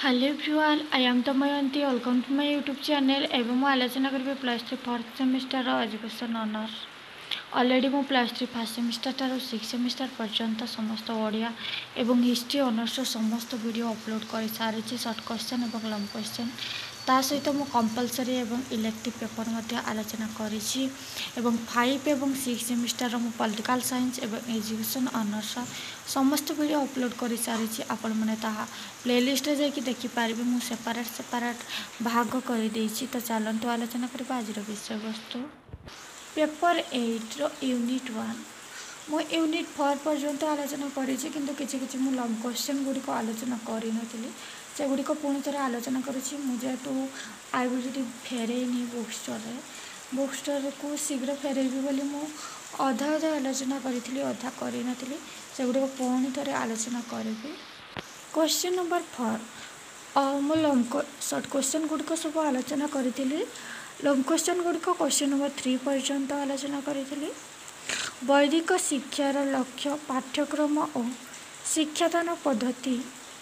Hello everyone, I am Damayanti. Welcome to my YouTube channel. एवं ମୁଁ ଆଲୋଚନା କରିବି plus three fourth semester education honours. Already ମୁଁ plus three first ସେମିଷ୍ଟରଠାରୁ six semester ପର୍ଯ୍ୟନ୍ତ ସମସ୍ତ ଓଡ଼ିଆ ଏବଂ ହିଷ୍ଟ୍ରି ଅନର୍ସର ସମସ୍ତ ଭିଡ଼ିଓ ଅପଲୋଡ଼ କରିସାରିଛି, ସର୍ଟ କ୍ୱେଶ୍ଚନ୍ ଏବଂ ଲଙ୍ଗ କ୍ୱେଶ୍ଚନ୍। ତା ସହିତ ମୁଁ କମ୍ପଲସରି ଏବଂ ଇଲେକ୍ଟିଭ୍ ପେପର୍ ମଧ୍ୟ ଆଲୋଚନା କରିଛି ଏବଂ 5 ଏବଂ 6 ସେମିଷ୍ଟରର ମୁଁ ପଲିଟିକାଲ୍ ସାଇନ୍ସ ଏବଂ ଏଜୁକେସନ୍ ଅନର୍ସର ସମସ୍ତ ଭିଡ଼ିଓ ଅପଲୋଡ଼ କରିସାରିଛି। ଆପଣମାନେ ତାହା ପ୍ଲେଲିଷ୍ଟରେ ଯାଇକି ଦେଖିପାରିବେ। ମୁଁ ସେପାରେଟ୍ ଭାଗ କରିଦେଇଛି। ତ ଚାଲନ୍ତୁ ଆଲୋଚନା କରିବା ଆଜିର ବିଷୟବସ୍ତୁ। ପେପର୍ 8ର ୟୁନିଟ୍ 1 ମୁଁ ୟୁନିଟ୍ 4 ପର୍ଯ୍ୟନ୍ତ ଆଲୋଚନା କରିଛି, କିନ୍ତୁ କିଛି ମୁଁ ଲଙ୍ଗ କ୍ୱେଶ୍ଚନ୍ ଗୁଡ଼ିକ ଆଲୋଚନା କରିନଥିଲି, ସେଗୁଡ଼ିକ ପୁଣି ଥରେ ଆଲୋଚନା କରୁଛି। ମୁଁ ଯେହେତୁ ଆଇବିଡିଟି ଫେରେଇନି ବୁକ୍ ଷ୍ଟୋରକୁ ଶୀଘ୍ର ଫେରେଇବି ବୋଲି ମୁଁ ଅଧା ଆଲୋଚନା କରିଥିଲି, ଅଧା କରିନଥିଲି, ସେଗୁଡ଼ିକ ପୁଣି ଥରେ ଆଲୋଚନା କରିବି। क्वेश्चन नंबर 4 ମୁଁ ସର୍ଟ क्वेश्चन ଗୁଡ଼ିକ ସବୁ ଆଲୋଚନା କରିଥିଲି। ଲଙ୍ଗ क्वेश्चन ଗୁଡ଼ିକ क्वेश्चन नंबर 3 ପର୍ଯ୍ୟନ୍ତ ଆଲୋଚନା କରିଥିଲି। ବୈଦିକ ଶିକ୍ଷାର ଲକ୍ଷ୍ୟ, ପାଠ୍ୟକ୍ରମ ଓ ଶିକ୍ଷାଦାନ ପଦ୍ଧତି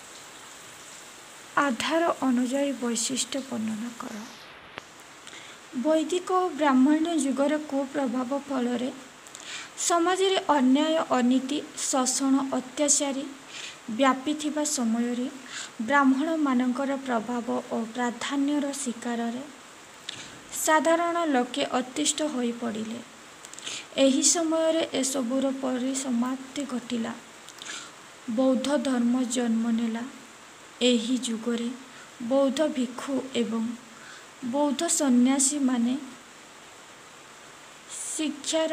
ଆଧାର ଅନୁଯାୟୀ ବୈଶିଷ୍ଟ୍ୟ ବର୍ଣ୍ଣନା କର। ବୈଦିକ ଓ ବ୍ରାହ୍ମଣ୍ୟ ଯୁଗର କୁପ୍ରଭାବ ଫଳରେ ସମାଜରେ ଅନ୍ୟାୟ, ଅନୀତି, ଶୋଷଣ, ଅତ୍ୟାଚାରୀ ବ୍ୟାପିଥିବା ସମୟରେ ବ୍ରାହ୍ମଣମାନଙ୍କର ପ୍ରଭାବ ଓ ପ୍ରାଧାନ୍ୟର ଶିକାରରେ ସାଧାରଣ ଲୋକେ ଅତିଷ୍ଠ ହୋଇପଡ଼ିଲେ। ଏହି ସମୟରେ ଏସବୁର ପରିସମାପ୍ତି ଘଟିଲା। ବୌଦ୍ଧ ଧର୍ମ ଜନ୍ମ ନେଲା। ଏହି ଯୁଗରେ ବୌଦ୍ଧ ଭିକ୍ଷୁ ଏବଂ ବୌଦ୍ଧ ସନ୍ନ୍ୟାସୀମାନେ ଶିକ୍ଷାର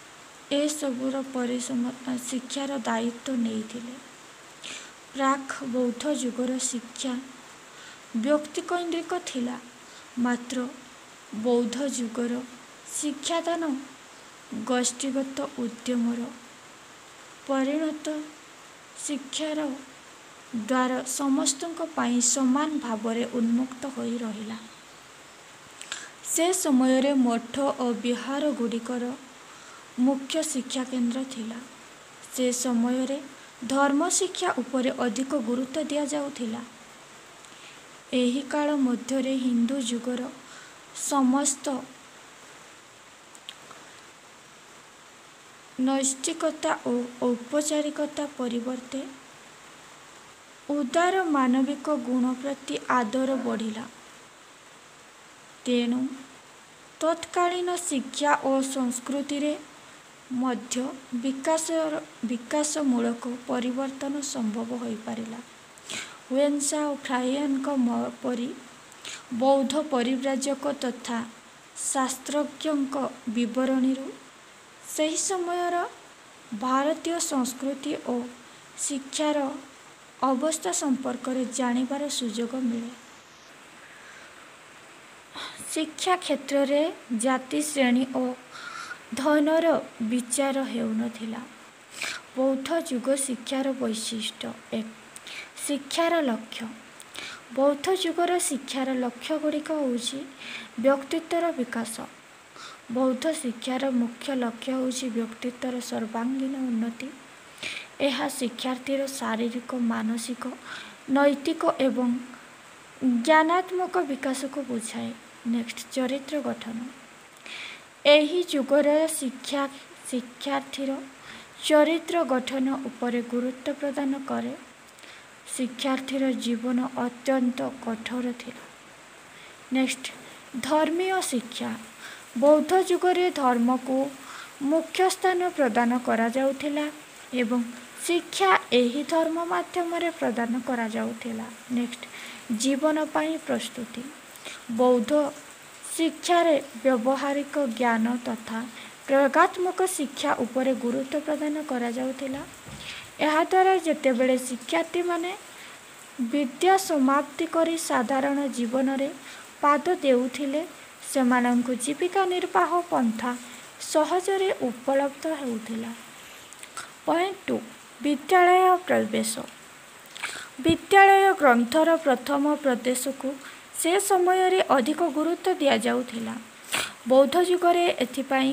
ଦାୟିତ୍ୱ ନେଇଥିଲେ। ପ୍ରାକ୍ ବୌଦ୍ଧ ଯୁଗର ଶିକ୍ଷା ବ୍ୟକ୍ତିକୈନ୍ଦ୍ରିକ ଥିଲା, ମାତ୍ର ବୌଦ୍ଧ ଯୁଗର ଶିକ୍ଷାଦାନ ଗୋଷ୍ଠୀଗତ ଉଦ୍ୟମର ପରିଣତ। ଶିକ୍ଷାର ଦ୍ୱାର ସମସ୍ତଙ୍କ ପାଇଁ ସମାନ ଭାବରେ ଉନ୍ମୁକ୍ତ ହୋଇ ରହିଲା। ସେ ସମୟରେ ମଠ ଓ ବିହାର ଗୁଡ଼ିକର ମୁଖ୍ୟ ଶିକ୍ଷାକେନ୍ଦ୍ର ଥିଲା। ସେ ସମୟରେ ଧର୍ମ ଶିକ୍ଷା ଉପରେ ଅଧିକ ଗୁରୁତ୍ୱ ଦିଆଯାଉଥିଲା। ଏହି କାଳ ମଧ୍ୟରେ ହିନ୍ଦୁ ଯୁଗର ସମସ୍ତ ନୈଷ୍ଠିକତା ଓ ଔପଚାରିକତା ପରିବର୍ତ୍ତେ ଉଦାର ମାନବିକ ଗୁଣ ପ୍ରତି ଆଦର ବଢ଼ିଲା। ତେଣୁ ତତ୍କାଳୀନ ଶିକ୍ଷା ଓ ସଂସ୍କୃତିରେ ମଧ୍ୟ ବିକାଶମୂଳକ ପରିବର୍ତ୍ତନ ସମ୍ଭବ ହୋଇପାରିଲା। ହୁଏନ୍ସା ଓ ଫ୍ରାହିୟାନଙ୍କ ପରି ବୌଦ୍ଧ ପରିବ୍ରାଜକ ତଥା ଶାସ୍ତ୍ରଜ୍ଞଙ୍କ ବିବରଣୀରୁ ସେହି ସମୟର ଭାରତୀୟ ସଂସ୍କୃତି ଓ ଶିକ୍ଷାର ଅବସ୍ଥା ସମ୍ପର୍କରେ ଜାଣିବାର ସୁଯୋଗ ମିଳେ। ଶିକ୍ଷା କ୍ଷେତ୍ରରେ ଜାତି, ଶ୍ରେଣୀ ଓ ଧନର ବିଚାର ହେଉନଥିଲା। ବୌଦ୍ଧ ଯୁଗ ଶିକ୍ଷାର ବୈଶିଷ୍ଟ୍ୟ। 1. ଶିକ୍ଷାର ଲକ୍ଷ୍ୟ। ବୌଦ୍ଧ ଯୁଗର ଶିକ୍ଷାର ଲକ୍ଷ୍ୟଗୁଡ଼ିକ ହେଉଛି ବ୍ୟକ୍ତିତ୍ୱର ବିକାଶ। ବୌଦ୍ଧ ଶିକ୍ଷାର ମୁଖ୍ୟ ଲକ୍ଷ୍ୟ ହେଉଛି ବ୍ୟକ୍ତିତ୍ୱର ସର୍ବାଙ୍ଗୀନ ଉନ୍ନତି। ଏହା ଶିକ୍ଷାର୍ଥୀର ଶାରୀରିକ, ମାନସିକ, ନୈତିକ ଏବଂ ଜ୍ଞାନାତ୍ମକ ବିକାଶକୁ ବୁଝାଏ। ନେକ୍ସଟ, ଚରିତ୍ର ଗଠନ। ଏହି ଯୁଗର ଶିକ୍ଷାର୍ଥୀର ଚରିତ୍ର ଗଠନ ଉପରେ ଗୁରୁତ୍ୱ ପ୍ରଦାନ କରେ। ଶିକ୍ଷାର୍ଥୀର ଜୀବନ ଅତ୍ୟନ୍ତ କଠୋର ଥିଲା। ନେକ୍ସଟ, ଧର୍ମୀୟ ଶିକ୍ଷା। ବୌଦ୍ଧ ଯୁଗରେ ଧର୍ମକୁ ମୁଖ୍ୟ ସ୍ଥାନ ପ୍ରଦାନ କରାଯାଉଥିଲା ଏବଂ ଶିକ୍ଷା ଏହି ଧର୍ମ ମାଧ୍ୟମରେ ପ୍ରଦାନ କରାଯାଉଥିଲା। ନେକ୍ସଟ, ଜୀବନ ପାଇଁ ପ୍ରସ୍ତୁତି। ବୌଦ୍ଧ ଶିକ୍ଷାରେ ବ୍ୟବହାରିକ ଜ୍ଞାନ ତଥା ପ୍ରୟୋଗାତ୍ମକ ଶିକ୍ଷା ଉପରେ ଗୁରୁତ୍ୱ ପ୍ରଦାନ କରାଯାଉଥିଲା। ଏହାଦ୍ୱାରା ଯେତେବେଳେ ଶିକ୍ଷାର୍ଥୀମାନେ ବିଦ୍ୟା ସମାପ୍ତି କରି ସାଧାରଣ ଜୀବନରେ ପାଦ ଦେଉଥିଲେ, ସେମାନଙ୍କୁ ଜୀବିକା ନିର୍ବାହ ପନ୍ଥା ସହଜରେ ଉପଲବ୍ଧ ହେଉଥିଲା। ପଏଣ୍ଟ 2. ବିଦ୍ୟାଳୟ ପ୍ରବେଶ। ବିଦ୍ୟାଳୟ ଗ୍ରନ୍ଥର ପ୍ରଥମ ପ୍ରବେଶକୁ ସେ ସମୟରେ ଅଧିକ ଗୁରୁତ୍ୱ ଦିଆଯାଉଥିଲା। ବୌଦ୍ଧ ଯୁଗରେ ଏଥିପାଇଁ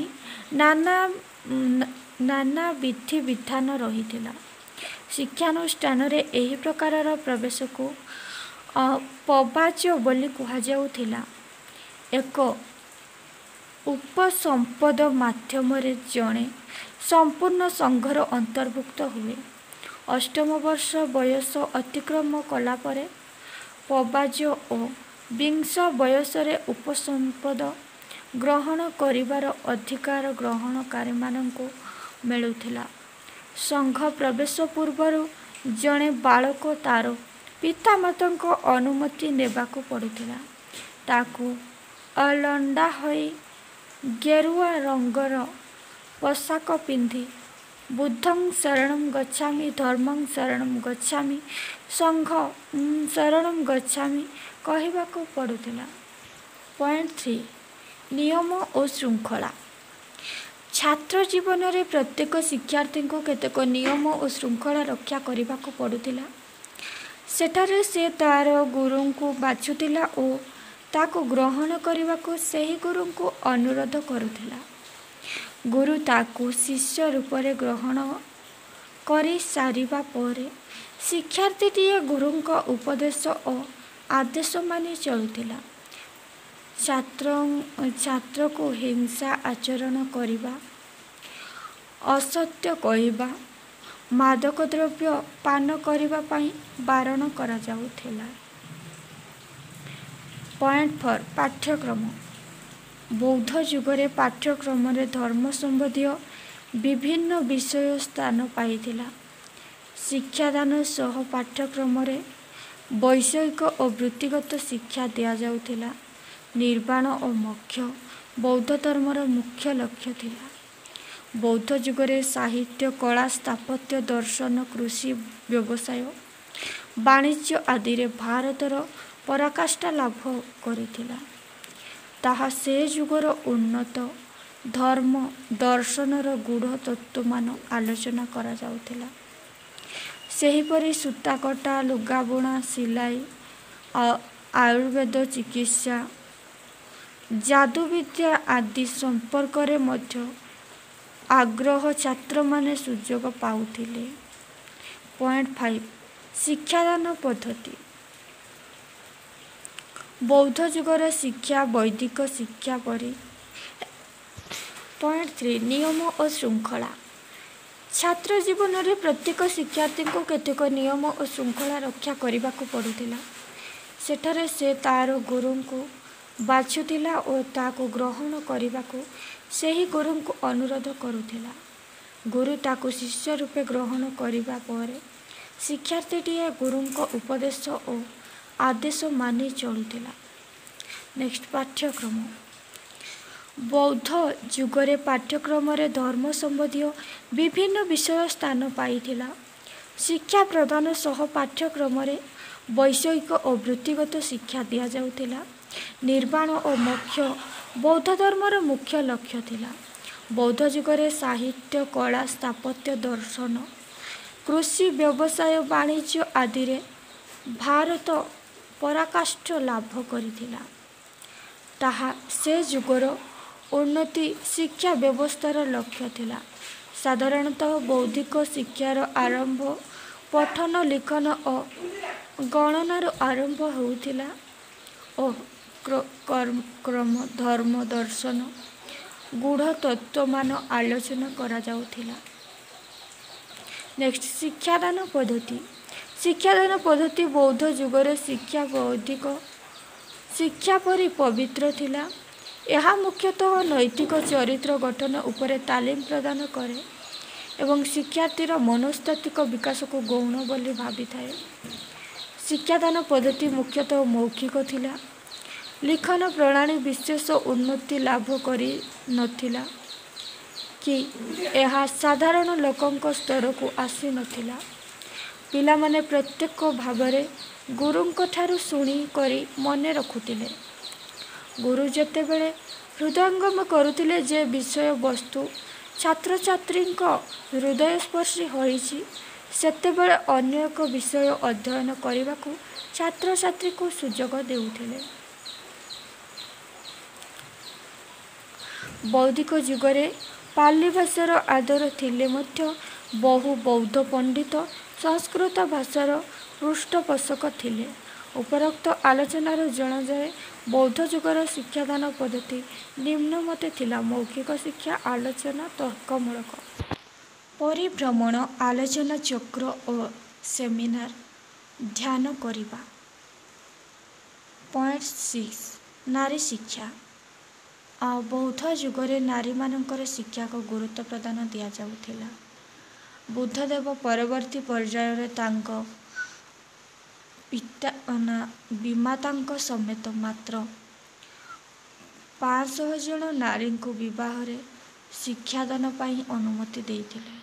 ନାନା ବିଧିବିଧାନ ରହିଥିଲା। ଶିକ୍ଷାନୁଷ୍ଠାନରେ ଏହି ପ୍ରକାରର ପ୍ରବେଶକୁ ପବାଜ ବୋଲି କୁହାଯାଉଥିଲା। ଏକ ଉପସମ୍ପଦ ମାଧ୍ୟମରେ ଜଣେ ସମ୍ପୂର୍ଣ୍ଣ ସଂଘର ଅନ୍ତର୍ଭୁକ୍ତ ହୁଏ। ଅଷ୍ଟମ ବର୍ଷ ବୟସ ଅତିକ୍ରମ କଲା ପରେ ପବାଜ ଓ ବିଂଶ ବୟସରେ ଉପସମ୍ପଦ ଗ୍ରହଣ କରିବାର ଅଧିକାର ଗ୍ରହଣକାରୀମାନଙ୍କୁ ମିଳୁଥିଲା। ସଂଘ ପ୍ରବେଶ ପୂର୍ବରୁ ଜଣେ ବାଳକ ତାର ପିତାମାତାଙ୍କ ଅନୁମତି ନେବାକୁ ପଡ଼ୁଥିଲା। ତାକୁ ଅଲଣ୍ଡା ହୋଇ ଗେରୁଆ ରଙ୍ଗର ପୋଷାକ ପିନ୍ଧି ବୁଦ୍ଧଂ ଶରଣଂ ଗଚ୍ଛାମି, ଧର୍ମଂ ଶରଣଂ ଗଚ୍ଛାମି, ସଂଘଂ ଶରଣଂ ଗଚ୍ଛାମି କହିବାକୁ ପଡ଼ୁଥିଲା। ପଏଣ୍ଟ 3 ନିୟମ ଓ ଶୃଙ୍ଖଳା। ଛାତ୍ର ଜୀବନରେ ପ୍ରତ୍ୟେକ ଶିକ୍ଷାର୍ଥୀଙ୍କୁ କେତେକ ନିୟମ ଓ ଶୃଙ୍ଖଳା ରକ୍ଷା କରିବାକୁ ପଡ଼ୁଥିଲା। ସେଠାରେ ସେ ତାର ଗୁରୁଙ୍କୁ ବାଛୁଥିଲା ଓ ତାକୁ ଗ୍ରହଣ କରିବାକୁ ସେହି ଗୁରୁଙ୍କୁ ଅନୁରୋଧ କରୁଥିଲା। ଗୁରୁ ତାକୁ ଶିଷ୍ୟ ରୂପରେ ଗ୍ରହଣ କରିସାରିବା ପରେ ଶିକ୍ଷାର୍ଥୀଟିଏ ଗୁରୁଙ୍କ ଉପଦେଶ ଓ ଆଦେଶ ମାନି ଚଳୁଥିଲା। ଛାତ୍ରକୁ ହିଂସା ଆଚରଣ କରିବା, ଅସତ୍ୟ କହିବା, ମାଦକ ଦ୍ରବ୍ୟ ପାନ କରିବା ପାଇଁ ବାରଣ କରାଯାଉଥିଲା। ପଏଣ୍ଟ 4 ପାଠ୍ୟକ୍ରମ। ବୌଦ୍ଧ ଯୁଗରେ ପାଠ୍ୟକ୍ରମରେ ଧର୍ମ ସମ୍ବନ୍ଧୀୟ ବିଭିନ୍ନ ବିଷୟ ସ୍ଥାନ ପାଇଥିଲା। ଶିକ୍ଷାଦାନ ସହ ପାଠ୍ୟକ୍ରମରେ ବୈଷୟିକ ଓ ବୃତ୍ତିଗତ ଶିକ୍ଷା ଦିଆଯାଉଥିଲା। ନିର୍ବାଣ ଓ ମୋକ୍ଷ ବୌଦ୍ଧ ଧର୍ମର ମୁଖ୍ୟ ଲକ୍ଷ୍ୟ ଥିଲା। ବୌଦ୍ଧ ଯୁଗରେ ସାହିତ୍ୟ, କଳା, ସ୍ଥାପତ୍ୟ, ଦର୍ଶନ, କୃଷି, ବ୍ୟବସାୟ, ବାଣିଜ୍ୟ ଆଦିରେ ଭାରତର ପରାକାଷ୍ଠା ଲାଭ କରିଥିଲା। ତାହା ସେ ଯୁଗର ଉନ୍ନତ ଧର୍ମ ଦର୍ଶନର ଗୂଢ଼ ତତ୍ତ୍ୱମାନ ଆଲୋଚନା କରାଯାଉଥିଲା। ସେହିପରି ସୂତାକଟା, ଲୁଗାବୁଣା, ସିଲାଇ, ଆୟୁର୍ବେଦ ଚିକିତ୍ସା, ଯାଦୁବିଦ୍ୟା ଆଦି ସମ୍ପର୍କରେ ମଧ୍ୟ ଆଗ୍ରହ ଛାତ୍ରମାନେ ସୁଯୋଗ ପାଉଥିଲେ। ପଏଣ୍ଟ 5 ଶିକ୍ଷାଦାନ ପଦ୍ଧତି। ବୌଦ୍ଧ ଯୁଗର ଶିକ୍ଷା ବୈଦିକ ଶିକ୍ଷା ପରି। ପଏଣ୍ଟ 3 ନିୟମ ଓ ଶୃଙ୍ଖଳା। ଛାତ୍ର ଜୀବନରେ ପ୍ରତ୍ୟେକ ଶିକ୍ଷାର୍ଥୀଙ୍କୁ କେତେକ ନିୟମ ଓ ଶୃଙ୍ଖଳା ରକ୍ଷା କରିବାକୁ ପଡ଼ୁଥିଲା। ସେଠାରେ ସେ ତାର ଗୁରୁଙ୍କୁ ବାଛୁଥିଲା ଓ ତାକୁ ଗ୍ରହଣ କରିବାକୁ ସେହି ଗୁରୁଙ୍କୁ ଅନୁରୋଧ କରୁଥିଲା। ଗୁରୁ ତାକୁ ଶିଷ୍ୟ ରୂପେ ଗ୍ରହଣ କରିବା ପରେ ଶିକ୍ଷାର୍ଥୀଟିଏ ଗୁରୁଙ୍କ ଉପଦେଶ ଓ ଆଦେଶ ମାନି ଚଳୁଥିଲା। ନେକ୍ସଟ ପାଠ୍ୟକ୍ରମ। ବୌଦ୍ଧ ଯୁଗରେ ପାଠ୍ୟକ୍ରମରେ ଧର୍ମ ସମ୍ବନ୍ଧୀୟ ବିଭିନ୍ନ ବିଷୟ ସ୍ଥାନ ପାଇଥିଲା। ଶିକ୍ଷା ପ୍ରଦାନ ସହ ପାଠ୍ୟକ୍ରମରେ ବୈଷୟିକ ଓ ବୃତ୍ତିଗତ ଶିକ୍ଷା ଦିଆଯାଉଥିଲା। ନିର୍ବାଣ ଓ ମୋକ୍ଷ ବୌଦ୍ଧ ଧର୍ମର ମୁଖ୍ୟ ଲକ୍ଷ୍ୟ ଥିଲା। ବୌଦ୍ଧ ଯୁଗରେ ସାହିତ୍ୟ, କଳା, ସ୍ଥାପତ୍ୟ, ଦର୍ଶନ, କୃଷି, ବ୍ୟବସାୟ, ବାଣିଜ୍ୟ ଆଦିରେ ଭାରତ ପରାକାଷ୍ଠା ଲାଭ କରିଥିଲା। ତାହା ସେ ଯୁଗର ଉନ୍ନତି ଶିକ୍ଷା ବ୍ୟବସ୍ଥାର ଲକ୍ଷ୍ୟ ଥିଲା। ସାଧାରଣତଃ ବୌଦ୍ଧିକ ଶିକ୍ଷାର ଆରମ୍ଭ ପଠନ, ଲିଖନ ଓ ଗଣନାରୁ ଆରମ୍ଭ ହେଉଥିଲା ଓ କ୍ରମ ଧର୍ମ ଦର୍ଶନ ଗୂଢ଼ ତତ୍ତ୍ୱମାନ ଆଲୋଚନା କରାଯାଉଥିଲା। ନେକ୍ସଟ ଶିକ୍ଷାଦାନ ପଦ୍ଧତି। ଶିକ୍ଷାଦାନ ପଦ୍ଧତି ବୌଦ୍ଧ ଯୁଗରେ ଶିକ୍ଷା ବୌଦ୍ଧିକ ଶିକ୍ଷା ପରି ପବିତ୍ର ଥିଲା। ଏହା ମୁଖ୍ୟତଃ ନୈତିକ ଚରିତ୍ର ଗଠନ ଉପରେ ତାଲିମ ପ୍ରଦାନ କରେ ଏବଂ ଶିକ୍ଷାର୍ଥୀର ମନସ୍ତାତ୍ତ୍ୱିକ ବିକାଶକୁ ଗୌଣ ବୋଲି ଭାବିଥାଏ। ଶିକ୍ଷାଦାନ ପଦ୍ଧତି ମୁଖ୍ୟତଃ ମୌଖିକ ଥିଲା। ଲିଖନ ପ୍ରଣାଳୀ ବିଶେଷ ଉନ୍ନତି ଲାଭ କରିନଥିଲା କି ଏହା ସାଧାରଣ ଲୋକଙ୍କ ସ୍ତରକୁ ଆସିନଥିଲା। ପିଲାମାନେ ପ୍ରତ୍ୟକ୍ଷ ଭାବରେ ଗୁରୁଙ୍କଠାରୁ ଶୁଣି କରି ମନେ ରଖୁଥିଲେ। ଗୁରୁ ଯେତେବେଳେ ହୃଦୟଙ୍ଗମ କରୁଥିଲେ ଯେ ବିଷୟବସ୍ତୁ ଛାତ୍ରଛାତ୍ରୀଙ୍କ ହୃଦୟସ୍ପର୍ଶୀ ହୋଇଛି, ସେତେବେଳେ ଅନ୍ୟ ଏକ ବିଷୟ ଅଧ୍ୟୟନ କରିବାକୁ ଛାତ୍ରଛାତ୍ରୀଙ୍କୁ ସୁଯୋଗ ଦେଉଥିଲେ। ବୌଦ୍ଧିକ ଯୁଗରେ ପାଲି ଭାଷାର ଆଦର ଥିଲେ ମଧ୍ୟ ବହୁ ବୌଦ୍ଧ ପଣ୍ଡିତ ସଂସ୍କୃତ ଭାଷାର ପୃଷ୍ଠପୋଷକ ଥିଲେ ଉପରୋକ୍ତ ଆଲୋଚନାରୁ ଜଣାଯାଏ ବୌଦ୍ଧ ଯୁଗର ଶିକ୍ଷାଦାନ ପଦ୍ଧତି ନିମ୍ନମତେ ଥିଲା। ମୌଖିକ ଶିକ୍ଷା, ଆଲୋଚନା, ତର୍କମୂଳକ ପରିଭ୍ରମଣ, ଆଲୋଚନା ଚକ୍ର ଓ ସେମିନାର, ଧ୍ୟାନ କରିବା। 6. ନାରୀ ଶିକ୍ଷା। ବୌଦ୍ଧ ଯୁଗରେ ନାରୀମାନଙ୍କର ଶିକ୍ଷାକୁ ଗୁରୁତ୍ୱ ପ୍ରଦାନ ଦିଆଯାଉଥିଲା। ବୁଦ୍ଧଦେବ ପରବର୍ତ୍ତୀ ପର୍ଯ୍ୟାୟରେ ତାଙ୍କ ବିମାତାଙ୍କ ସମେତ ମାତ୍ର 500 ଜଣ ନାରୀଙ୍କୁ ବିବାହରେ ଶିକ୍ଷାଦାନ ପାଇଁ ଅନୁମତି ଦେଇଥିଲେ।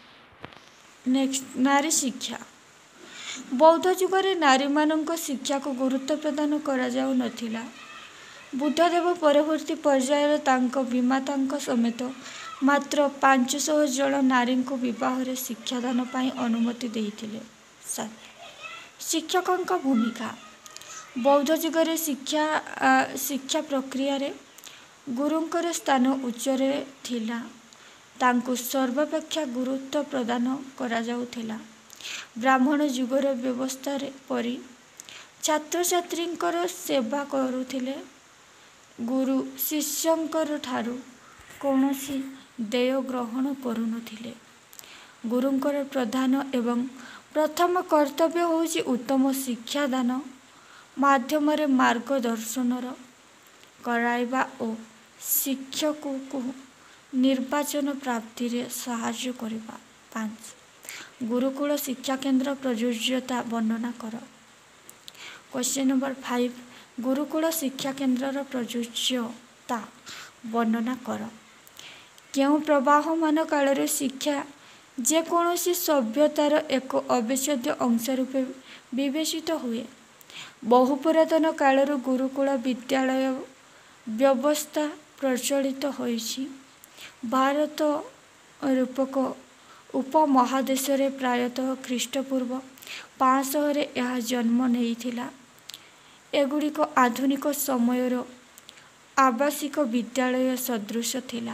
ନାରୀ ଶିକ୍ଷା। ବୌଦ୍ଧ ଯୁଗରେ ନାରୀମାନଙ୍କ ଶିକ୍ଷାକୁ ଗୁରୁତ୍ୱ ପ୍ରଦାନ କରାଯାଉନଥିଲା। ବୁଦ୍ଧଦେବ ପରବର୍ତ୍ତୀ ପର୍ଯ୍ୟାୟରେ ତାଙ୍କ ବିମାତାଙ୍କ ସମେତ ମାତ୍ର 500 ଜଣ ନାରୀଙ୍କୁ ବିବାହରେ ଶିକ୍ଷାଦାନ ପାଇଁ ଅନୁମତି ଦେଇଥିଲେ। 7. ଶିକ୍ଷକଙ୍କ ଭୂମିକା। ବୌଦ୍ଧ ଯୁଗରେ ଶିକ୍ଷା ପ୍ରକ୍ରିୟାରେ ଗୁରୁଙ୍କର ସ୍ଥାନ ଉଚ୍ଚରେ ଥିଲା। ତାଙ୍କୁ ସର୍ବାପେକ୍ଷା ଗୁରୁତ୍ୱ ପ୍ରଦାନ କରାଯାଉଥିଲା। ବ୍ରାହ୍ମଣ ଯୁଗର ବ୍ୟବସ୍ଥାରେ ପରି ଛାତ୍ରଛାତ୍ରୀଙ୍କର ସେବା କରୁଥିଲେ। ଗୁରୁ ଶିଷ୍ୟଙ୍କଠାରୁ କୌଣସି ଦେୟ ଗ୍ରହଣ କରୁନଥିଲେ। ଗୁରୁଙ୍କର ପ୍ରଧାନ ଏବଂ ପ୍ରଥମ କର୍ତ୍ତବ୍ୟ ହେଉଛି ଉତ୍ତମ ଶିକ୍ଷାଦାନ ମାଧ୍ୟମରେ ମାର୍ଗଦର୍ଶନ କରାଇବା ଓ ଶିକ୍ଷକକୁ ନିର୍ବାଚନ ପ୍ରାପ୍ତିରେ ସାହାଯ୍ୟ କରିବା। 5. ଗୁରୁକୁଳ ଶିକ୍ଷାକେନ୍ଦ୍ର ପ୍ରଯୁଜ୍ୟତା ବର୍ଣ୍ଣନା କର। Question number 5. ଗୁରୁକୁଳ ଶିକ୍ଷାକେନ୍ଦ୍ରର ପ୍ରଯୁଜ୍ୟତା ବର୍ଣ୍ଣନା କର। କେଉଁ ପ୍ରବାହମାନ କାଳରେ ଶିକ୍ଷା ଯେକୌଣସି ସଭ୍ୟତାର ଏକ ଅବିଚ୍ଛେଦ୍ୟ ଅଂଶ ରୂପେ ବିବେଚିତ ହୁଏ। ବହୁ ପୁରାତନ କାଳରୁ ଗୁରୁକୁଳ ବିଦ୍ୟାଳୟ ବ୍ୟବସ୍ଥା ପ୍ରଚଳିତ ହୋଇଛି। ଭାରତ ରୂପକ ଉପମହାଦେଶରେ ପ୍ରାୟତଃ ଖ୍ରୀଷ୍ଟପୂର୍ବ 500ରେ ଏହା ଜନ୍ମ ନେଇଥିଲା। ଏଗୁଡ଼ିକ ଆଧୁନିକ ସମୟର ଆବାସିକ ବିଦ୍ୟାଳୟ ସଦୃଶ ଥିଲା।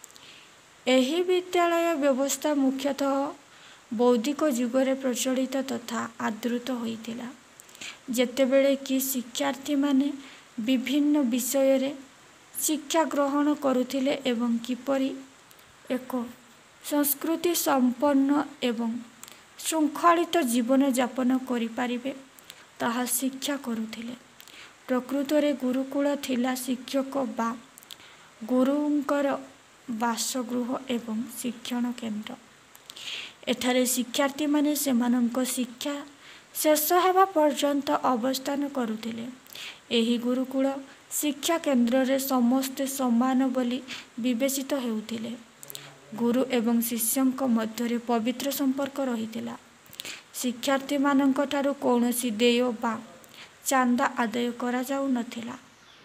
ଏହି ବିଦ୍ୟାଳୟ ବ୍ୟବସ୍ଥା ମୁଖ୍ୟତଃ ବୌଦ୍ଧିକ ଯୁଗରେ ପ୍ରଚଳିତ ତଥା ଆଦୃତ ହୋଇଥିଲା, ଯେତେବେଳେ କି ଶିକ୍ଷାର୍ଥୀମାନେ ବିଭିନ୍ନ ବିଷୟରେ ଶିକ୍ଷା ଗ୍ରହଣ କରୁଥିଲେ ଏବଂ କିପରି ଏକ ସଂସ୍କୃତି ସମ୍ପନ୍ନ ଏବଂ ଶୃଙ୍ଖଳିତ ଜୀବନଯାପନ କରିପାରିବେ ତାହା ଶିକ୍ଷା କରୁଥିଲେ। ପ୍ରକୃତରେ ଗୁରୁକୁଳ ଥିଲା ଶିକ୍ଷକ ବା ଗୁରୁଙ୍କର ବାସଗୃହ ଏବଂ ଶିକ୍ଷଣ କେନ୍ଦ୍ର। ଏଠାରେ ଶିକ୍ଷାର୍ଥୀମାନେ ସେମାନଙ୍କ ଶିକ୍ଷା ଶେଷ ହେବା ପର୍ଯ୍ୟନ୍ତ ଅବସ୍ଥାନ କରୁଥିଲେ। ଏହି ଗୁରୁକୁଳ ଶିକ୍ଷା କେନ୍ଦ୍ରରେ ସମସ୍ତେ ସମାନ ବୋଲି ବିବେଚିତ ହେଉଥିଲେ। ଗୁରୁ ଏବଂ ଶିଷ୍ୟଙ୍କ ମଧ୍ୟରେ ପବିତ୍ର ସମ୍ପର୍କ ରହିଥିଲା। ଶିକ୍ଷାର୍ଥୀମାନଙ୍କଠାରୁ କୌଣସି ଦେୟ ବା ଚାନ୍ଦା ଆଦାୟ କରାଯାଉନଥିଲା।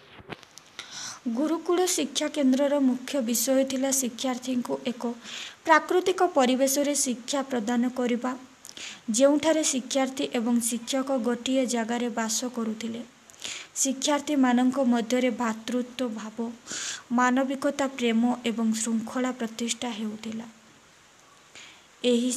ଗୁରୁକୁଳ ଶିକ୍ଷା କେନ୍ଦ୍ରର ମୁଖ୍ୟ ବିଷୟ ଥିଲା ଶିକ୍ଷାର୍ଥୀଙ୍କୁ ଏକ ପ୍ରାକୃତିକ ପରିବେଶରେ ଶିକ୍ଷା ପ୍ରଦାନ କରିବା, ଯେଉଁଠାରେ ଶିକ୍ଷାର୍ଥୀ ଏବଂ ଶିକ୍ଷକ ଗୋଟିଏ ଜାଗାରେ ବାସ କରୁଥିଲେ। ଶିକ୍ଷାର୍ଥୀମାନଙ୍କ ମଧ୍ୟରେ ଭ୍ରାତୃତ୍ୱ ଭାବ, ମାନବିକତା, ପ୍ରେମ ଏବଂ ଶୃଙ୍ଖଳା ପ୍ରତିଷ୍ଠା ହେଉଥିଲା। ଏହି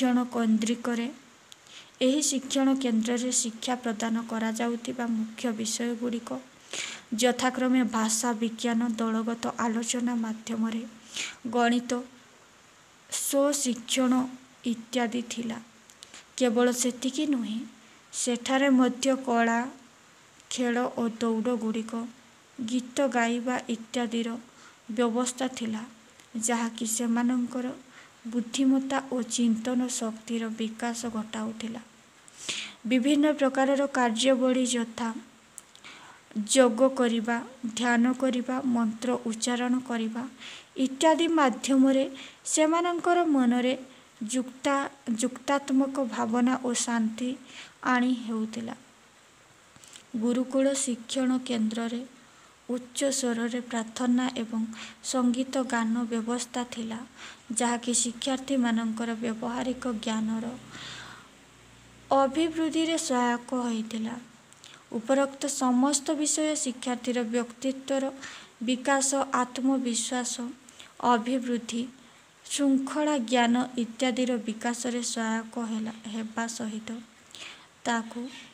ଶିକ୍ଷଣ କେନ୍ଦ୍ରରେ ଶିକ୍ଷା ପ୍ରଦାନ କରାଯାଉଥିବା ମୁଖ୍ୟ ବିଷୟଗୁଡ଼ିକ ଯଥାକ୍ରମେ ଭାଷା, ବିଜ୍ଞାନ, ଦଳଗତ ଆଲୋଚନା ମାଧ୍ୟମରେ ଗଣିତ, ସ୍ୱଶିକ୍ଷଣ ଇତ୍ୟାଦି ଥିଲା। କେବଳ ସେତିକି ନୁହେଁ, ସେଠାରେ ମଧ୍ୟ କଳା, ଖେଳ ଓ ଦୌଡ଼ଗୁଡ଼ିକ, ଗୀତ ଗାଇବା ଇତ୍ୟାଦିର ବ୍ୟବସ୍ଥା ଥିଲା, ଯାହାକି ସେମାନଙ୍କର ବୁଦ୍ଧିମତ୍ତା ଓ ଚିନ୍ତନ ଶକ୍ତିର ବିକାଶ ଘଟାଉଥିଲା। ବିଭିନ୍ନ ପ୍ରକାରର କାର୍ଯ୍ୟାବଳୀ ଯଥା ଯୋଗ କରିବା, ଧ୍ୟାନ କରିବା, ମନ୍ତ୍ର ଉଚ୍ଚାରଣ କରିବା ଇତ୍ୟାଦି ମାଧ୍ୟମରେ ସେମାନଙ୍କର ମନରେ ଯୁକ୍ତାତ୍ମକ ଭାବନା ଓ ଶାନ୍ତି ଆଣି ହେଉଥିଲା। ଗୁରୁକୁଳ ଶିକ୍ଷଣ କେନ୍ଦ୍ରରେ ଉଚ୍ଚ ସ୍ୱରରେ ପ୍ରାର୍ଥନା ଏବଂ ସଙ୍ଗୀତ ଗାନ ବ୍ୟବସ୍ଥା ଥିଲା, ଯାହାକି ଶିକ୍ଷାର୍ଥୀମାନଙ୍କର ବ୍ୟବହାରିକ ଜ୍ଞାନର ଅଭିବୃଦ୍ଧିରେ ସହାୟକ ହୋଇଥିଲା। ଉପରୋକ୍ତ ସମସ୍ତ ବିଷୟ ଶିକ୍ଷାର୍ଥୀର ବ୍ୟକ୍ତିତ୍ୱର ବିକାଶ, ଆତ୍ମବିଶ୍ୱାସ ଅଭିବୃଦ୍ଧି, ଶୃଙ୍ଖଳା ଜ୍ଞାନ ଇତ୍ୟାଦିର ବିକାଶରେ ସହାୟକ ହେବା ସହିତ ତାକୁ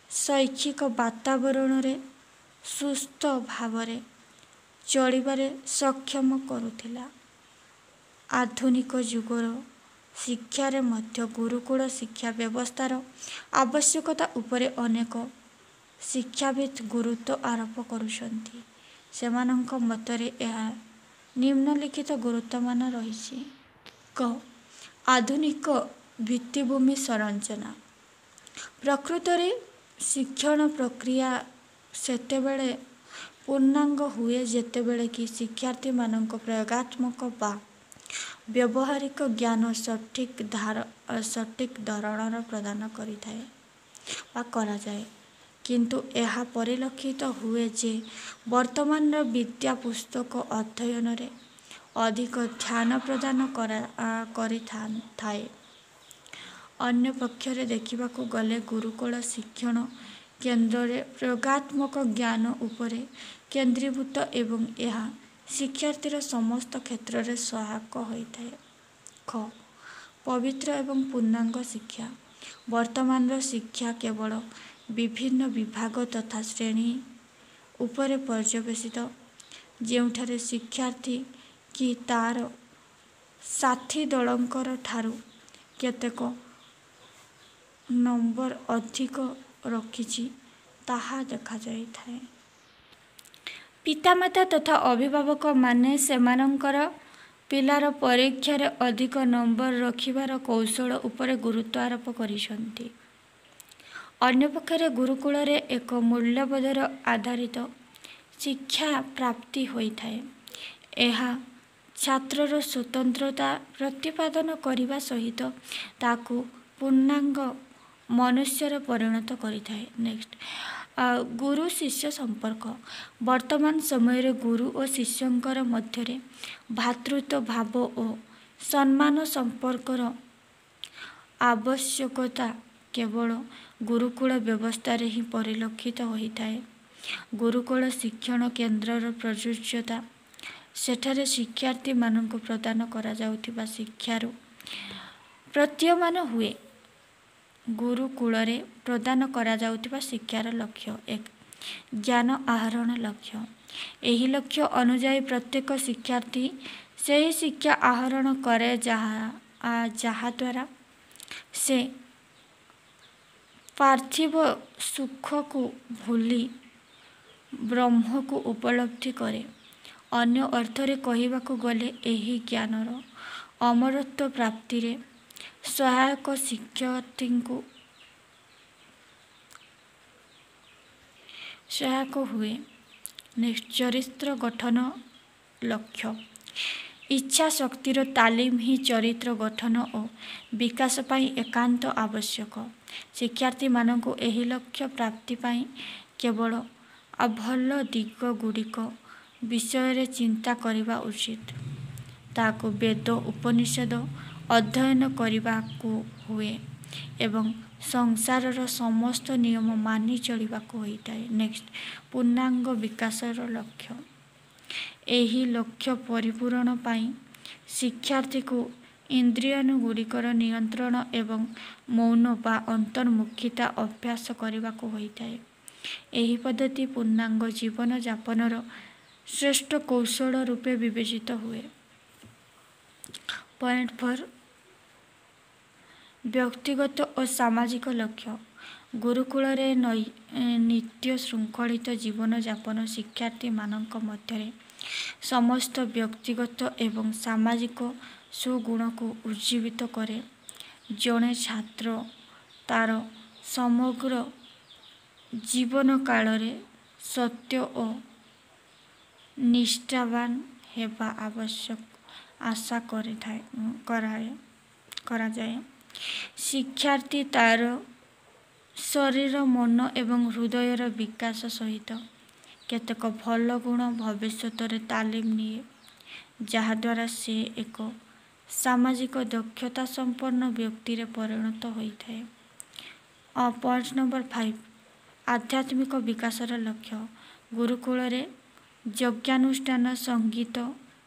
ଶୈକ୍ଷିକ ବାତାବରଣରେ ସୁସ୍ଥ ଭାବରେ ଚଳିବାରେ ସକ୍ଷମ କରୁଥିଲା। ଆଧୁନିକ ଯୁଗର ଶିକ୍ଷାରେ ମଧ୍ୟ ଗୁରୁକୁଳ ଶିକ୍ଷା ବ୍ୟବସ୍ଥାର ଆବଶ୍ୟକତା ଉପରେ ଅନେକ ଶିକ୍ଷାବିତ୍ ଗୁରୁତ୍ୱ ଆରୋପ କରୁଛନ୍ତି। ସେମାନଙ୍କ ମତରେ ଏହା ନିମ୍ନଲିଖିତ ଗୁରୁତ୍ୱମାନ ରହିଛି। କ ଆଧୁନିକ ଭିତ୍ତିଭୂମି ସଂରଚନା। ପ୍ରକୃତରେ ଶିକ୍ଷଣ ପ୍ରକ୍ରିୟା ସେତେବେଳେ ପୂର୍ଣ୍ଣାଙ୍ଗ ହୁଏ ଯେତେବେଳେ କି ଶିକ୍ଷାର୍ଥୀମାନଙ୍କ ପ୍ରୟୋଗାତ୍ମକ ବା ବ୍ୟବହାରିକ ଜ୍ଞାନ ସଠିକ୍ ଧରଣର ପ୍ରଦାନ କରିଥାଏ ବା କରାଯାଏ। କିନ୍ତୁ ଏହା ପରିଲକ୍ଷିତ ହୁଏ ଯେ ବର୍ତ୍ତମାନର ବିଦ୍ୟା ପୁସ୍ତକ ଅଧ୍ୟୟନରେ ଅଧିକ ଧ୍ୟାନ ପ୍ରଦାନ କରିଥାଏ। ଅନ୍ୟ ପକ୍ଷରେ ଦେଖିବାକୁ ଗଲେ ଗୁରୁକୁଳ ଶିକ୍ଷଣ କେନ୍ଦ୍ରରେ ପ୍ରୟୋଗାତ୍ମକ ଜ୍ଞାନ ଉପରେ କେନ୍ଦ୍ରୀଭୂତ ଏବଂ ଏହା ଶିକ୍ଷାର୍ଥୀର ସମସ୍ତ କ୍ଷେତ୍ରରେ ସହାୟକ ହୋଇଥାଏ। ଖ ପବିତ୍ର ଏବଂ ପୂର୍ଣ୍ଣାଙ୍ଗ ଶିକ୍ଷା। ବର୍ତ୍ତମାନର ଶିକ୍ଷା କେବଳ ବିଭିନ୍ନ ବିଭାଗ ତଥା ଶ୍ରେଣୀ ଉପରେ ପର୍ଯ୍ୟବେସିତ, ଯେଉଁଠାରେ ଶିକ୍ଷାର୍ଥୀ କି ତାର ସାଥୀ ଦଳଙ୍କର ଠାରୁ କେତେକ ନମ୍ବର ଅଧିକ ରଖିଛି ତାହା ଦେଖାଯାଇଥାଏ। ପିତାମାତା ତଥା ଅଭିଭାବକମାନେ ସେମାନଙ୍କର ପିଲାର ପରୀକ୍ଷାରେ ଅଧିକ ନମ୍ବର ରଖିବାର କୌଶଳ ଉପରେ ଗୁରୁତ୍ୱ ଆରୋପ କରିଛନ୍ତି। ଅନ୍ୟପକ୍ଷରେ ଗୁରୁକୁଳରେ ଏକ ମୂଲ୍ୟବୋଧର ଆଧାରିତ ଶିକ୍ଷା ପ୍ରାପ୍ତି ହୋଇଥାଏ। ଏହା ଛାତ୍ରର ସ୍ୱତନ୍ତ୍ରତା ପ୍ରତିପାଦନ କରିବା ସହିତ ତାକୁ ପୂର୍ଣ୍ଣାଙ୍ଗ ମନୁଷ୍ୟରେ ପରିଣତ କରିଥାଏ। ନେକ୍ସଟ ଗୁରୁ ଶିଷ୍ୟ ସମ୍ପର୍କ। ବର୍ତ୍ତମାନ ସମୟରେ ଗୁରୁ ଓ ଶିଷ୍ୟଙ୍କର ମଧ୍ୟରେ ଭ୍ରାତୃତ୍ୱ ଭାବ ଓ ସମ୍ମାନ ସମ୍ପର୍କର ଆବଶ୍ୟକତା କେବଳ ଗୁରୁକୁଳ ବ୍ୟବସ୍ଥାରେ ହିଁ ପରିଲକ୍ଷିତ ହୋଇଥାଏ। ଗୁରୁକୁଳ ଶିକ୍ଷଣ କେନ୍ଦ୍ରର ପ୍ରଯୁଜ୍ୟତା ସେଠାରେ ଶିକ୍ଷାର୍ଥୀମାନଙ୍କୁ ପ୍ରଦାନ କରାଯାଉଥିବା ଶିକ୍ଷାରୁ ପ୍ରତୀୟମାନ ହୁଏ। ଗୁରୁକୁଳରେ ପ୍ରଦାନ କରାଯାଉଥିବା ଶିକ୍ଷାର ଲକ୍ଷ୍ୟ। 1. ଜ୍ଞାନ ଆହରଣ ଲକ୍ଷ୍ୟ। ଏହି ଲକ୍ଷ୍ୟ ଅନୁଯାୟୀ ପ୍ରତ୍ୟେକ ଶିକ୍ଷାର୍ଥୀ ସେହି ଶିକ୍ଷା ଆହରଣ କରେ ଯାହାଦ୍ୱାରା ସେ ପାର୍ଥିବ ସୁଖକୁ ଭୁଲି ବ୍ରହ୍ମକୁ ଉପଲବ୍ଧି କରେ। ଅନ୍ୟ ଅର୍ଥରେ କହିବାକୁ ଗଲେ ଏହି ଜ୍ଞାନର ଅମରତ୍ୱ ପ୍ରାପ୍ତିରେ ସହାୟକ ହୁଏ। ଚରିତ୍ର ଗଠନ ଲକ୍ଷ୍ୟ। ଇଚ୍ଛା ଶକ୍ତିର ତାଲିମ ହିଁ ଚରିତ୍ର ଗଠନ ଓ ବିକାଶ ପାଇଁ ଏକାନ୍ତ ଆବଶ୍ୟକ। ଶିକ୍ଷାର୍ଥୀମାନଙ୍କୁ ଏହି ଲକ୍ଷ୍ୟ ପ୍ରାପ୍ତି ପାଇଁ କେବଳ ଭଲ ଦିଗ ଗୁଡ଼ିକ ବିଷୟରେ ଚିନ୍ତା କରିବା ଉଚିତ। ତାକୁ ବେଦ ଉପନିଷଦ ଅଧ୍ୟୟନ କରିବାକୁ ହୁଏ ଏବଂ ସଂସାରର ସମସ୍ତ ନିୟମ ମାନି ଚଳିବାକୁ ହୋଇଥାଏ। ନେକ୍ସଟ ପୂର୍ଣ୍ଣାଙ୍ଗ ବିକାଶର ଲକ୍ଷ୍ୟ। ଏହି ଲକ୍ଷ୍ୟ ପରିପୂରଣ ପାଇଁ ଶିକ୍ଷାର୍ଥୀକୁ ଇନ୍ଦ୍ରିୟାନୁଗୁଡ଼ିକର ନିୟନ୍ତ୍ରଣ ଏବଂ ମୌନ ବା ଅନ୍ତର୍ମୁଖିତା ଅଭ୍ୟାସ କରିବାକୁ ହୋଇଥାଏ। ଏହି ପଦ୍ଧତି ପୂର୍ଣ୍ଣାଙ୍ଗ ଜୀବନଯାପନର ଶ୍ରେଷ୍ଠ କୌଶଳ ରୂପେ ବିବେଚିତ ହୁଏ। ପଏଣ୍ଟ 4 ବ୍ୟକ୍ତିଗତ ଓ ସାମାଜିକ ଲକ୍ଷ୍ୟ। ଗୁରୁକୁଳରେ ନିତ୍ୟ ଶୃଙ୍ଖଳିତ ଜୀବନଯାପନ ଶିକ୍ଷାର୍ଥୀମାନଙ୍କ ମଧ୍ୟରେ ସମସ୍ତ ବ୍ୟକ୍ତିଗତ ଏବଂ ସାମାଜିକ ସୁଗୁଣକୁ ଉଜ୍ଜୀବିତ କରେ। ଜଣେ ଛାତ୍ର ତାର ସମଗ୍ର ଜୀବନ କାଳରେ ସତ୍ୟ ଓ ନିଷ୍ଠାବାନ ହେବା ଆଶା କରାଯାଏ। ଶିକ୍ଷାର୍ଥୀ ତାର ଶରୀର ମନ ଏବଂ ହୃଦୟର ବିକାଶ ସହିତ କେତେକ ଭଲ ଗୁଣ ଭବିଷ୍ୟତରେ ତାଲିମ ନିଏ, ଯାହାଦ୍ୱାରା ସେ ଏକ ସାମାଜିକ ଦକ୍ଷତା ସମ୍ପନ୍ନ ବ୍ୟକ୍ତିରେ ପରିଣତ ହୋଇଥାଏ। ପଏଣ୍ଟ ନମ୍ବର 5 ଆଧ୍ୟାତ୍ମିକ ବିକାଶର ଲକ୍ଷ୍ୟ। ଗୁରୁକୁଳରେ ଯଜ୍ଞାନୁଷ୍ଠାନ ସଙ୍ଗୀତ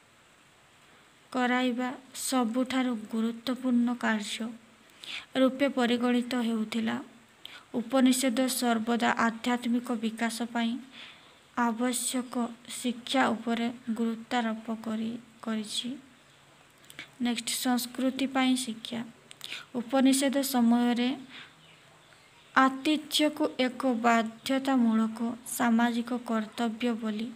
କରାଇବା ସବୁଠାରୁ ଗୁରୁତ୍ୱପୂର୍ଣ୍ଣ କାର୍ଯ୍ୟ ରୂପେ ପରିଗଣିତ ହେଉଥିଲା। उपनिषद सर्वदा आध्यात्मिक विकास पाई आवश्यक शिक्षा उपरे गुरुत्वारोप करिछि। नेक्स्ट संस्कृति पाई शिक्षा। उपनिषद समय आतिथ्य को एक बाध्यतामूलक सामाजिक कर्तव्य बोली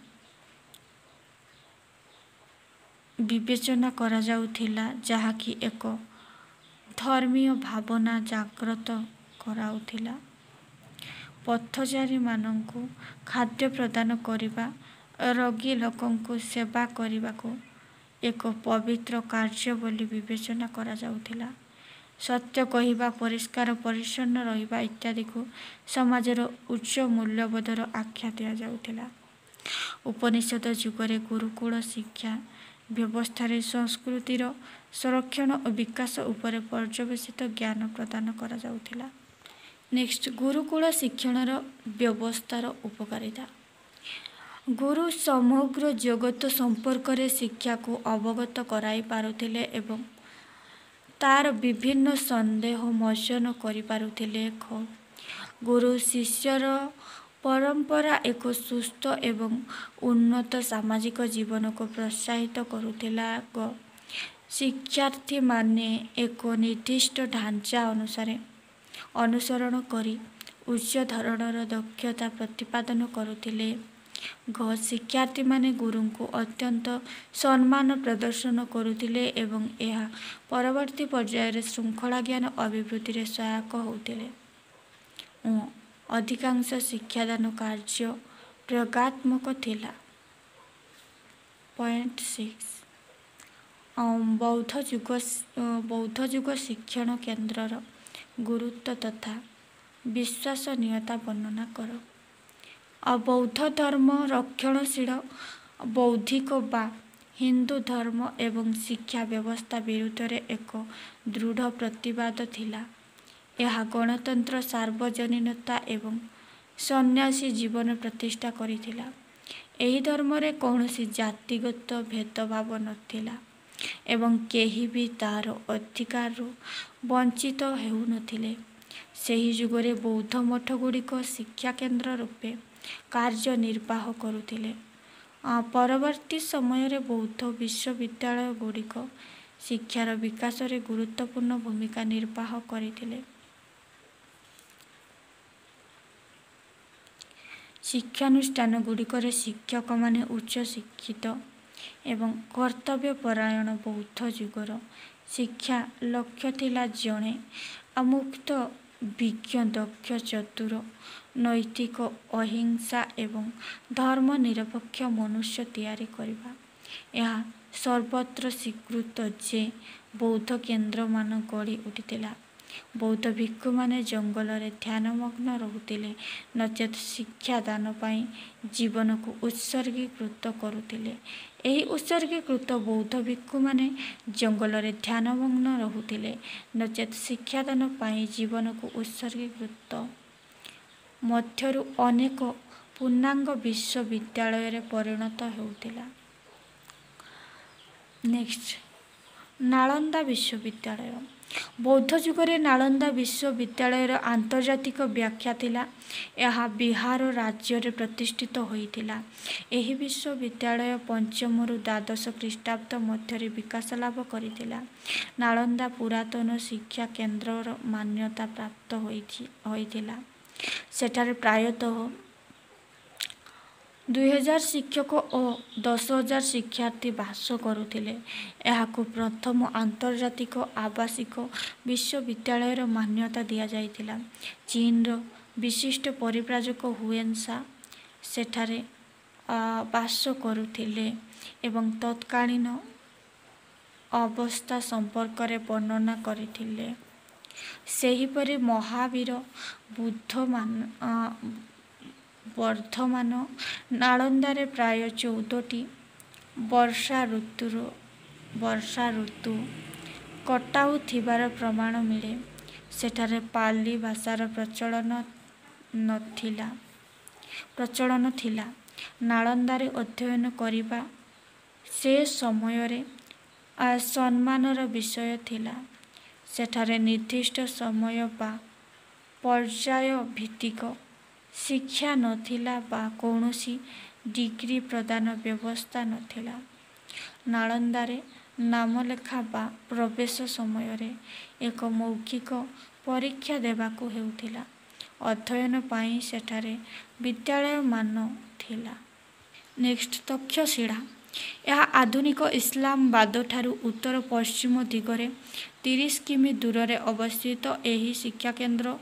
विवेचना करा जाउथिला, जहाँकि एक धर्मीय भावना जाग्रत कराउथिला। पथचारी मानंकु खाद्य प्रदान करिबा, रोगी लोकंकु सेवा करिबाकु एक पवित्र कार्य बोली विवेचना करा जाउथिला। सत्य कहिबा, परिष्कार परिच्छन्न रहिबा इत्यादि को समाजर उच्च मूल्यबोधर आख्या दिया जाउथिला। उपनिषद जुगरे गुरुकुल शिक्षा व्यवस्था संस्कृतिर संरक्षण और विकास उपरे पर्यवेसित ज्ञान प्रदान करा जाउथिला। नेक्स्ट गुरुकुल शिक्षणर व्यवस्थार उपकारिता। गुरु समग्र जगत संपर्क रे शिक्षा को अवगत कराई पारुथिले एवं तार विभिन्न संदेह मोचन करि पारुथिले। गुरु शिष्यर परंपरा एक सुस्थ एवं उन्नत सामाजिक जीवन को प्रोत्साहित करुथिला। शिक्षार्थी माने एक निर्दिष्ट ढांचा अनुसरण करी उच्च धरणर दक्षता प्रतिपादन करुथिले। शिक्षार्थी माने गुरु को अत्यंत सम्मान प्रदर्शन करुथिले एवं यह परवर्ती पर्यायर श्रृंखला ज्ञान अभिवृद्धि रे सहायक होउथिले। अधिकांश शिक्षादान कार्य प्रयोगात्मक थिला। पॉइंट 6 बौद्ध जुग शिक्षण केन्द्रर गुरुत्व तथा विश्वसनीयता वर्णना कर। बौद्ध धर्म रक्षणशील बौद्धिक बा हिंदू धर्म एवं शिक्षा व्यवस्था विरुद्ध रे एक दृढ़ प्रतिवाद थिला। यह गणतंत्र सार्वजनीनता एवं सन्यासी जीवन प्रतिष्ठा करिथिला। एही धर्म रे कौनसी जातिगत भेदभाव नथिला एवं केही भी तार अधिकार वंचित हेउ नथिले। सेही जुगरे बौद्ध मठ गुड़िक शिक्षा केन्द्र रूपे कार्य निर्वाह करुथिले। परवर्ती समय रे बौद्ध विश्वविद्यालय गुड़िक शिक्षार विकास रे गुरुत्वपूर्ण भूमिका निर्वाह करिथिले। शिक्षानुष्ठान गुड़िकर शिक्षक माने उच्च शिक्षित एवं कर्तव्यपरायण। बौद्ध जुगर शिक्षा लक्ष्य थिला जणे अमुक्त विज्ञ दक्ष चतुर नैतिक अहिंसा एवं धर्म निरपेक्ष मनुष्य तैयारी करिबा। यह सर्वत्र स्वीकृत जे बौद्ध केन्द्र मान गढ़ी उठिथिला। बौद्ध भिक्षु माने जंगल रे ध्यानमग्न रहुथिले, नचेत शिक्षा दान पाई जीवन को उत्सर्गीकृत करुथिले। एही उत्सर्गीकृत बौद्ध भिक्षु माने जंगल रे ध्यानमग्न रहुथिले, नचेत शिक्षादान पाई जीवन को उत्सर्गीकृत। मध्यरु अनेक पूर्णांग विश्वविद्यालय रे परिणत हेउथिला। नेक्स्ट नालंदा विश्वविद्यालय। बौद्ध जुगरे नालंदा विश्वविद्यालय आंतर्जातिक व्याख्या थिला। यह बिहार राज्य रे प्रतिष्ठित होइथिला। एही विश्वविद्यालय 5 रु 12 ख्रीष्टाब्द मध्य विकास लाभ करिथिला। नालंदा पुरातन शिक्षा केन्द्र मान्यता प्राप्त होइथिला। सेठारे प्रायतः 2000 शिक्षक और 10,000 शिक्षार्थी बास करुथिले। एहाकु प्रथम आंतर्जातिक आवासिक विश्वविद्यालय मान्यता दिया जाइथिला। चीन रो विशिष्ट परिव्राजक हुएनसा सेठारे बास करुथिले एवं तत्कालीन अवस्था संपर्क रे वर्णना करिथिले। सेहीपरि महावीर वर्धमान नालंदा प्राय 14टी वर्षा ऋतु कटाउथिबार प्रमाण मिले। सेठारे पाली भाषार प्रचलन थिला। नालंदारे अध्ययन करिबा से समय रे सम्मानर विषय थिला। सेठारे निर्दिष्ट समय बा पर्याय भित्तिक शिक्षा नथिला बा कौनसी डिग्री प्रदान व्यवस्था नथिला। नालंदारे नामलेखा बा प्रवेश समय रे एक मौखिक परीक्षा देवाकू हेउथिला। अध्ययन पाई सेठारे विद्यालय मान थिला। नेक्स्ट तक्षशिला। यह आधुनिक इस्लामाबाद ठारू उत्तर पश्चिम दिगरे 30 किमी दूर रे अवस्थित एही शिक्षा केंद्र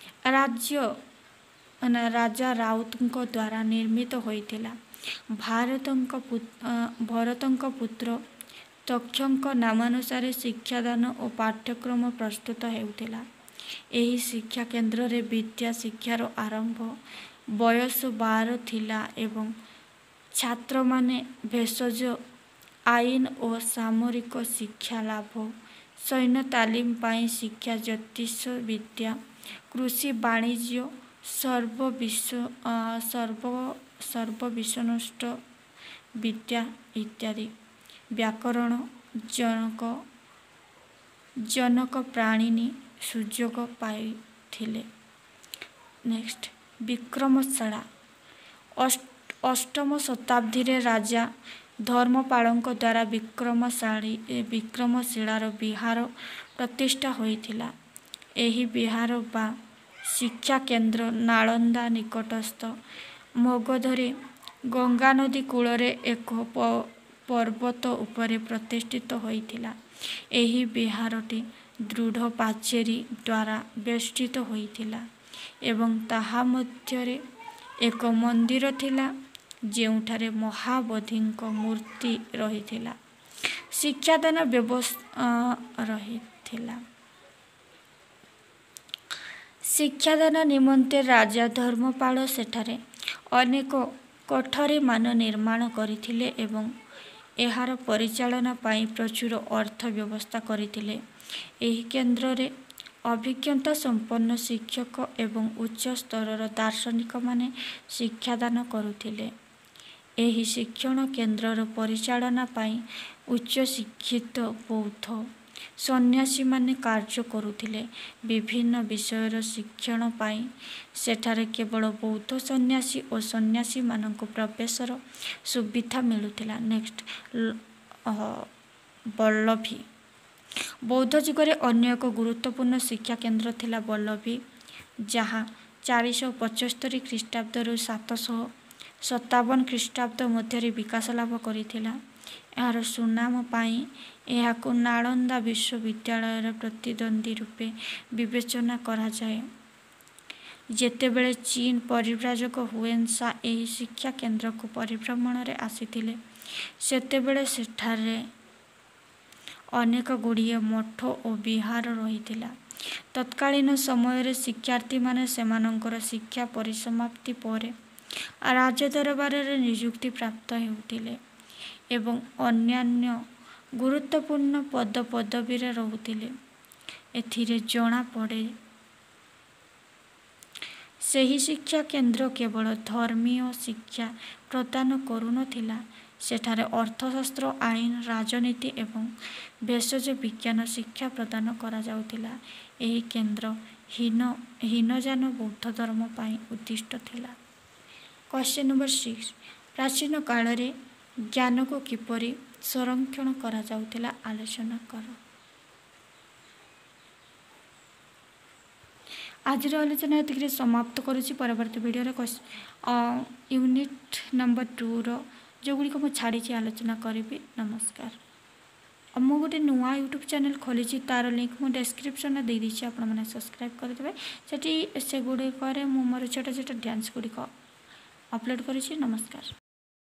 राजा राउतଙ୍କ द्वारा निर्मित होइथिला। भरतଙ୍କ पुत्र तक्षଙ୍କ नामानुसार शिक्षादान और पाठ्यक्रम प्रस्तुत हेउथिला। एही शिक्षा केंद्र रे विद्या शिक्षार आरंभ बयस 12 थिला एवं छात्र माने भेषज आईन और सामरिक शिक्षा लाभ सैन्य तालीम पाई शिक्षा ज्योतिष विद्या कृषि वाणिज्य सर्वविषनष्ट विद्या इत्यादि व्याकरण जनक प्राणिनी सुजोग पाई थिले। नेक्स्ट विक्रमशिला। अष्टम शताब्दी रे राजा धर्मपालଙ୍କ द्वारा विक्रमशिलार विहार प्रतिष्ठा होइथिला। एही विहार बा शिक्षा केंद्र नालंदा निकटस्थ मगधरे गंगा नदी कूलरे एक पर्वत उपरे प्रतिष्ठित होइथिला। एही विहारटी दृढ़ पाचेरी द्वारा बेष्टित होइथिला एवं ताहा मध्यरे एक मंदिर थिला जेउठारे महाबोधिଙ୍କ मूर्ति रहिथिला। शिक्षादान व्यवस्था रहिथिला। शिक्षादान निमंते राजा धर्मपाल सेठारे अनेक कोठरी मान निर्माण करथिले एवं एहार परिचालना पाई प्रचुर अर्थ व्यवस्था करथिले। एही केंद्र रे अभिज्ञता संपन्न शिक्षक एवं उच्च स्तरर दार्शनिक माने शिक्षादान करुथिले। एही शिक्षण केंद्रर परिचालना पाई उच्च शिक्षित बौद्ध सन्यासी माने कार्य करुथिले। विभिन्न विषयर शिक्षण पाई सेठारे केवल बौद्ध सन्यासी और सन्यासी मानक प्रवेशर सुविधा मिलुथिला। नेक्स्ट वल्लभी। बौद्ध जुगरे अन्य एक गुरुत्वपूर्ण शिक्षा केंद्र थिला वल्लभी जहाँ 475 ख्रीष्टाब्द रु 757 ख्रीष्टाब्द मध्य विकास लाभ करिथिला। यार सुनाम पाई एहाकु नालंदा विश्वविद्यालय प्रतिद्वंदी रूपे विवेचना करा जाए। जेतेबेले चीन परिव्राजक हुएनसा एही शिक्षा केंद्र को परिभ्रमण रे आसीथिले सेतेबेले सेठारे अनेक गुड़िए मठ और विहार रहिथिला। तत्कालीन समय रे शिक्षार्थी माने सेमानंकर शिक्षा परिसमाप्ति परे राजदरबार रे नियुक्ति प्राप्त हेउथिले एवं अन्यान्य गुरुत्वपूर्ण पद पदवी रे रहुथिले। एथिरे जणा पड़े सही शिक्षा केंद्र केवल धर्मीय शिक्षा प्रदान करुनथिला। सेठारे अर्थशास्त्र आईन राजनीति एवं भेषज विज्ञान शिक्षा प्रदान करा जाउथिला। एही केंद्र हीनजान बौद्ध धर्म पाई उद्दिष्ट थिला। क्वेश्चन नंबर 6 प्राचीन काल रे ज्ञान को किपरि संरक्षण करा जाउथिला आलोचना कर। आज आलोचना ये समाप्त करुच्ची। परवर्त वीडियो यूनिट नंबर 2 रो जो गुड़ी को छाड़ी आलोचना करी। नमस्कार। मु गोटे नुआ यूट्यूब चैनल खोली तार लिंक मु डिस्क्रिप्शन दे दी आपण मैंने सब्सक्राइब करदे से गुड़िक मोर छोटा छोटा डांस गुड़िक अपलोड करी। नमस्कार।